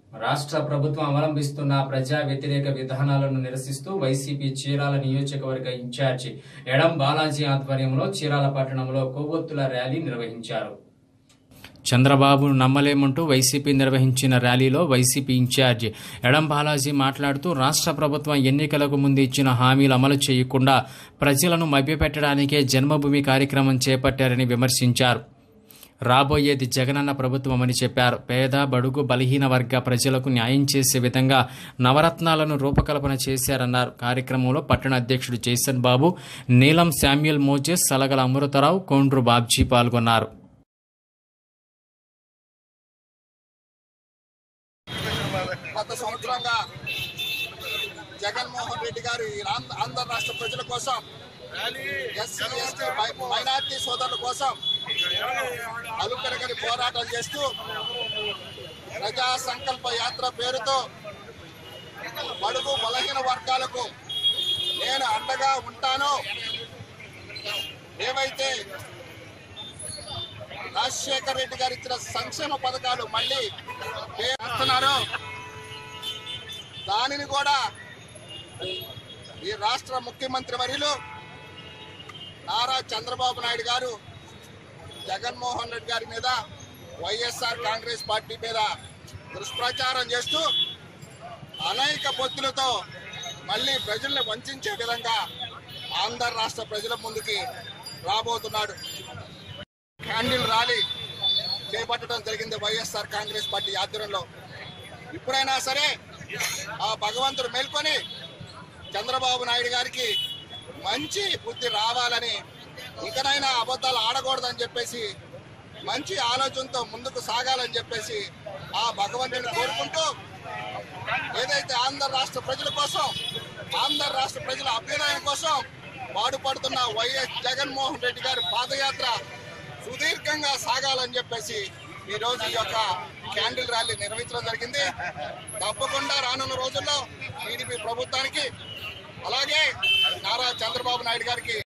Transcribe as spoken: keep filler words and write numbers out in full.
రాష్ట్ర ప్రభుత్వం అవలంబిస్తున్న ప్రజా వ్యతిరేక విధానాలను నిరసిస్తూ వైసీపీ చీరాల నియోజకవర్గ ఇన్ఛార్జి ఎడం బాలాజీ ఆధ్వర్యంలో చీరాల పట్టణంలో కొవ్వొత్తుల ర్యాలీ నిర్వహించారు. చంద్రబాబు నమ్మలేమంటూ వైసీపీ నిర్వహించిన ర్యాలీలో వైసీపీ ఇన్ఛార్జి ఎడం బాలాజీ మాట్లాడుతూ రాష్ట్ర ప్రభుత్వం ఎన్నికలకు ముందు ఇచ్చిన హామీలు అమలు చేయకుండా ప్రజలను మభ్యపెట్టడానికే జన్మభూమి కార్యక్రమం చేపట్టారని విమర్శించారు. రాబోయేది జగనన్న ప్రభుత్వమని చెప్పారు. పేద బడుగు బలహీన వర్గ ప్రజలకు న్యాయం చేసే విధంగా నవరత్నాలను రూపకల్పన చేశారన్నారు. కార్యక్రమంలో పట్టణ అధ్యక్షుడు Jason Babu, Neelam Samuel Moses, Salagala Amrutha Rao, Kondru Babji పాల్గొన్నారు. గత సంవత్సరంగా జగన్మోహన్ రెడ్డి గారు ఆంధ్ర రాష్ట్ర ప్రజల కోసం, ఎస్సీ ఎస్టీ మైనార్టీ సోదరుల కోసం అలుపెరగని పోరాటం చేస్తూ ప్రజా సంకల్ప యాత్ర పేరుతో బడుగు బలహీన వర్గాలకు నేను అండగా ఉంటాను, ఏవైతే రాజశేఖర రెడ్డి గారు ఇచ్చిన సంక్షేమ పథకాలు మళ్ళీ చేస్తున్నారో దానిని కూడా ఈ రాష్ట్ర ముఖ్యమంత్రి వర్యులు నారా చంద్రబాబు నాయుడు గారు జగన్మోహన్ రెడ్డి గారి మీద, వైఎస్ఆర్ కాంగ్రెస్ పార్టీ మీద దుష్ప్రచారం చేస్తూ అనేక పొత్తులతో మళ్ళీ ప్రజల్ని వంచే విధంగా ఆంధ్ర రాష్ట్ర ప్రజల ముందుకి రాబోతున్నాడు. క్యాండిల్ ర్యాలీ చేపట్టడం జరిగింది వైఎస్ఆర్ కాంగ్రెస్ పార్టీ ఆధ్వర్యంలో. ఇప్పుడైనా సరే ఆ భగవంతుడు మేల్కొని చంద్రబాబు నాయుడు గారికి మంచి బుద్ధి రావాలని, ఇంకనైనా అబద్ధాలు ఆడకూడదని చెప్పేసి మంచి ఆలోచనతో ముందుకు సాగాలని చెప్పేసి ఆ భగవంతుడిని కోరుకుంటూ, ఏదైతే ఆంధ్ర రాష్ట్ర ప్రజల కోసం, ఆంధ్ర రాష్ట్ర ప్రజల అభ్యుదయం కోసం పాటుపడుతున్న వైఎస్ జగన్మోహన్ రెడ్డి గారి పాదయాత్ర సుదీర్ఘంగా సాగాలని చెప్పేసి ఈరోజు ఈ యొక్క క్యాండిల్ ర్యాలీ నిర్వహించడం జరిగింది. తప్పకుండా రానున్న రోజుల్లో టీడీపీ ప్రభుత్వానికి, అలాగే నారా చంద్రబాబు నాయుడు గారికి